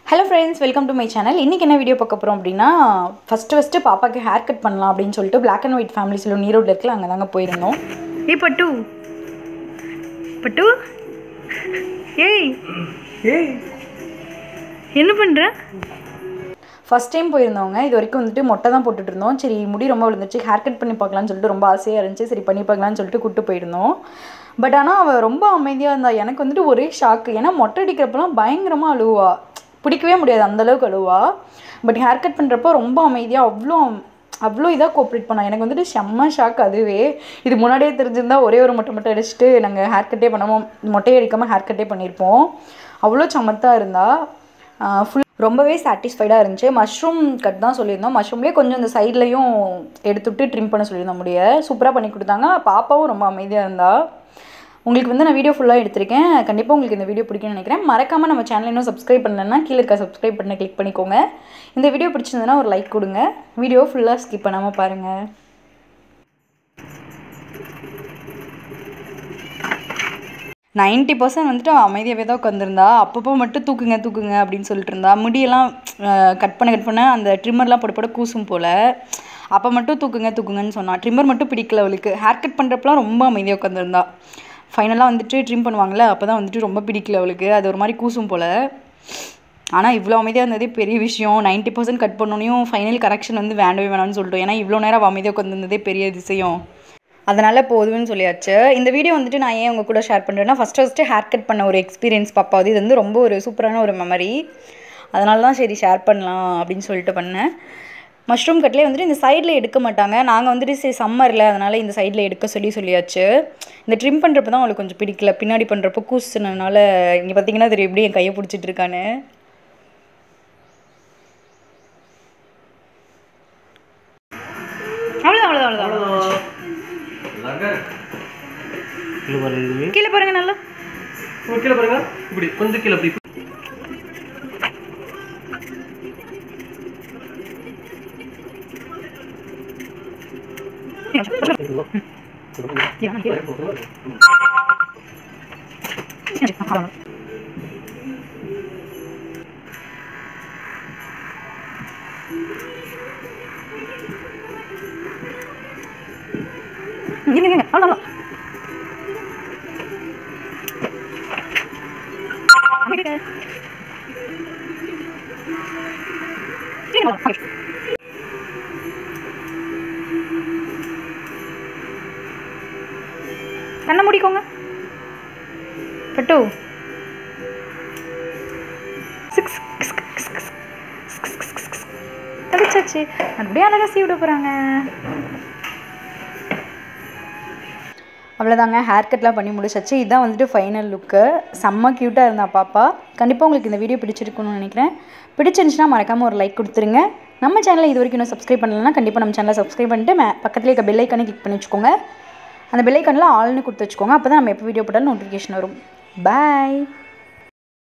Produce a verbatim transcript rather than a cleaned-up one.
Hello friends, welcome to my channel. இன்னைக்கு என்ன video பார்க்க போறோம் அப்படினா ஃபர்ஸ்ட் ஃபர்ஸ்ட் பாப்பாக்கு ஹேர் கட் பண்ணலாம் அப்படினு சொல்லிட்டு Black and White Family salon ஈரோட்ல இருக்குல அங்க தாங்க போயிருந்தோம். ஏய் பட்டு பட்டு ஏய் ஏய் என்ன பண்ற? ஃபர்ஸ்ட் டைம் போயிருந்தோங்க. இது வரைக்கும் வந்துட்டு மொட்டை தான் போட்டுட்டு இருந்தோம். சரி முடி ரொம்ப விழுந்துச்சு, ஹேர் கட் பண்ணி பார்க்கலாம்னு சொல்லிட்டு ரொம்ப ஆசையா இருந்துச்சு. சரி பண்ணி பார்க்கலாம்னு சொல்லிட்டு கூட்டி போயிருந்தோம். பட் ஆனா அவ ரொம்ப அமைதியா இருந்தா. எனக்கு வந்துட்டு ஒரே ஷாக். ஏன்னா மொட்டை அடிக்கிறப்பலாம் பயங்கரமா அழுவா. பிடிக்கவே முடியாது அந்த அளவுக்கு அழுவா. பட் ஹேர் கட் பண்ணுறப்போ ரொம்ப அமைதியாக அவ்வளோ அவ்வளோ இதாக கோஆப்ரேட் பண்ணோம். எனக்கு வந்துட்டு செம்ம ஷாக் அதுவே. இது முன்னாடியே தெரிஞ்சிருந்தா ஒரே ஒரு மொட்டை மொட்டை அடிச்சுட்டு நாங்கள் ஹேர் கட்டே பண்ணாமல் மொட்டையை அடிக்காமல் ஹேர் கட்டே பண்ணியிருப்போம். அவ்வளோ சமத்தாக இருந்தா. ஃபுல் ரொம்பவே சாட்டிஸ்ஃபைடாக இருந்துச்சு. மஷ்ரூம் கட் தான் சொல்லியிருந்தோம். மஷ்ரூம்லேயே கொஞ்சம் இந்த சைட்லையும் எடுத்துவிட்டு ட்ரிம் பண்ண சொல்லியிருந்தோம் முடிய. சூப்பராக பண்ணி கொடுத்தாங்க. பாப்பாவும் ரொம்ப அமைதியாக இருந்தா. உங்களுக்கு வந்து நான் வீடியோ ஃபுல்லாக எடுத்திருக்கேன். கண்டிப்பாக உங்களுக்கு இந்த வீடியோ பிடிக்கும்னு நினைக்கிறேன். மறக்காமல் நம்ம சேனல் இன்னும் சப்ஸ்கிரைப் பண்ணலன்னா கீழே இருக்க சப்ஸ்கிரைப் பண்ண கிளிக் பண்ணிக்கோங்க. இந்த வீடியோ பிடிச்சிருந்ததுன்னா ஒரு லைக் கொடுங்க. வீடியோ ஃபுல்லாக ஸ்கிப் பண்ணாமல் பாருங்கள். நைன்ட்டி பர்சன்ட் வந்துட்டு அமைதியாகவே தான் உட்காந்துருந்தா. அப்பப்போ மட்டும் தூக்குங்க தூக்குங்க அப்படின்னு சொல்லிட்டு இருந்தா. முடியெல்லாம் கட் பண்ண கட் பண்ண அந்த ட்ரிம்மர்லாம் போட போட கூசும் போல். அப்போ மட்டும் தூக்குங்க தூக்குங்கன்னு சொன்னான். ட்ரிம்மர் மட்டும் பிடிக்கல அவளுக்கு. ஹேர் கட் பண்ணுறப்பலாம் ரொம்ப அமைதியாக உட்காந்துருந்தா. ஃபைனலாக வந்துட்டு ட்ரிம் பண்ணுவாங்கள்ல, அப்போ தான் வந்துட்டு ரொம்ப பிடிக்கல அவளுக்கு. அது ஒரு மாதிரி கூசும் போல். ஆனால் இவ்வளோ அமைதியாக இருந்ததே பெரிய விஷயம். நைன்ட்டி பர்சன்ட் கட் பண்ணோனையும் ஃபைனல் கரெக்ஷன் வந்து வேண்டவே வேணாம்னு சொல்லிட்டோம். ஏன்னா இவ்வளோ நேரம் அமைதியாக உட்காந்துருந்ததே பெரிய அதிசயம். அதனால் போதும்னு சொல்லியாச்சு. இந்த வீடியோ வந்துட்டு நான் ஏன் உங்கள் கூட ஷேர் பண்ணுறேன்னா ஃபஸ்ட்டு ஃபஸ்ட்டு ஹேர் கட் பண்ண ஒரு எக்ஸ்பீரியன்ஸ் பாப்பாவது. இது வந்து ரொம்ப ஒரு சூப்பரான ஒரு மெமரி. அதனால தான் சரி ஷேர் பண்ணலாம் அப்படின்னு சொல்லிட்டு பண்ணேன். மஷ்ரூம் கட்லேயே வந்துட்டு இந்த சைடில் எடுக்க மாட்டாங்க. நாங்கள் வந்துட்டு சரி சம்மரில் அதனால் இந்த சைடில் எடுக்க சொல்லி சொல்லியாச்சு. இந்த ட்ரிம் பண்ணுறப்ப தான் அவளுக்கு கொஞ்சம் பிடிக்கல. பின்னாடி பண்ணுறப்போ கூசுனதுனால இங்கே பார்த்தீங்கன்னா தெரியும் எப்படி என் கையை பிடிச்சிட்டு இருக்கான்னு. அவ்வளோதான் அவ்வளோதான் அவ்வளோதான் கீழே பாருங்க நல்லா. கீழே பாருங்க. இப்படி கொஞ்சம் கீழே இப்படி கண்ணை முடிக்கோங்க பட்டு. சிக்ஸ் அடிச்சாச்சு. அப்படியே அழகாக சீ விட போகிறாங்க. அவ்வளோதாங்க. ஹேர் கட்லாம் பண்ணி முடிச்சாச்சு. இதுதான் வந்துட்டு ஃபைனல் லுக்கு. செம்ம க்யூட்டாக இருந்தா பாப்பா. கண்டிப்பாக உங்களுக்கு இந்த வீடியோ பிடிச்சிருக்குன்னு நினைக்கிறேன். பிடிச்சிருந்துச்சுன்னா மறக்காமல் ஒரு லைக் கொடுத்துருங்க. நம்ம சேனலை இது வரைக்கும் இன்னும் சப்ஸ்கிரைப் பண்ணலைன்னா கண்டிப்பாக நம்ம சேனலை சப்ஸ்கிரைப் பண்ணிட்டு மே பக்கத்துலேயே இருக்க பெல் ஐக்கானே கிளிக் பண்ணி வச்சுக்கோங்க. அந்த பெல் ஐக்கானில் ஆல்னு கொடுத்து வச்சுக்கோங்க. அப்போ தான் நம்ம எப்போ வீடியோ போட்டாலும் நோட்டிஃபிகேஷன் வரும். பாய்.